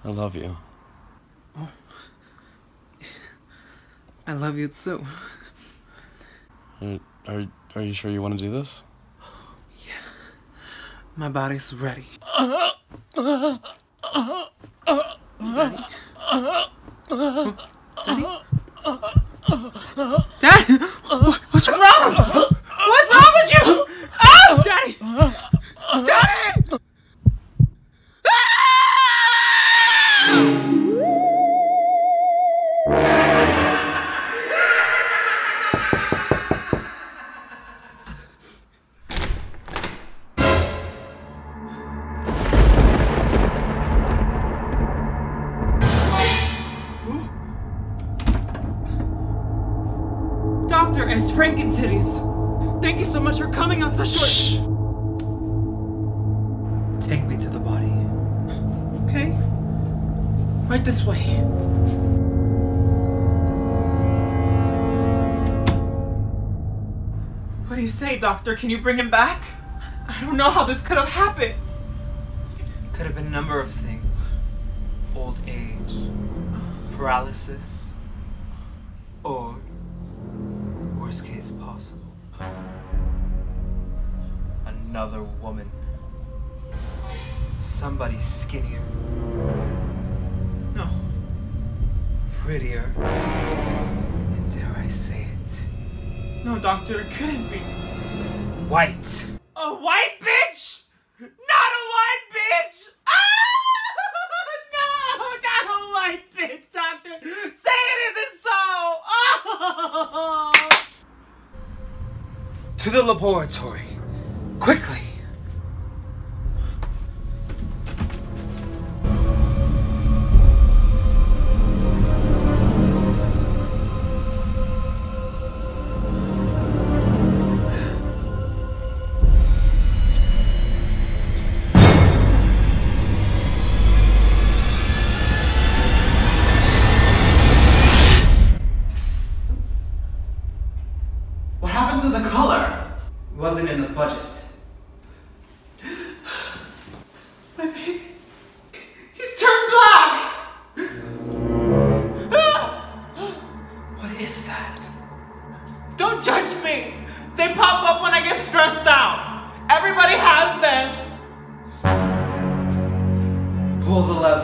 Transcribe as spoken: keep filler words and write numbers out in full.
I love you. Oh. I love you too. Are, are, are you sure you want to do this? Yeah. My body's ready. Daddy? Daddy? Daddy? What's wrong? What's wrong with you? Oh! Daddy! Daddy! Doctor S. Frankentitties, thank you so much for coming on such short. Shh. Take me to the body. Okay. Right this way. What do you say, Doctor? Can you bring him back? I don't know how this could have happened. It could have been a number of things. Old age, paralysis, or worst case possible, another woman. Somebody skinnier. No. Prettier. And dare I say it? No, Doctor, it couldn't be. White. A white bitch? Not a white bitch! Ah! No, not a white bitch, Doctor! Say it isn't so! Oh! To the laboratory. Quickly. What happened to the color? Wasn't in the budget. My baby. He's turned black! What is that? Don't judge me! They pop up when I get stressed out! Everybody has them! Pull the lever.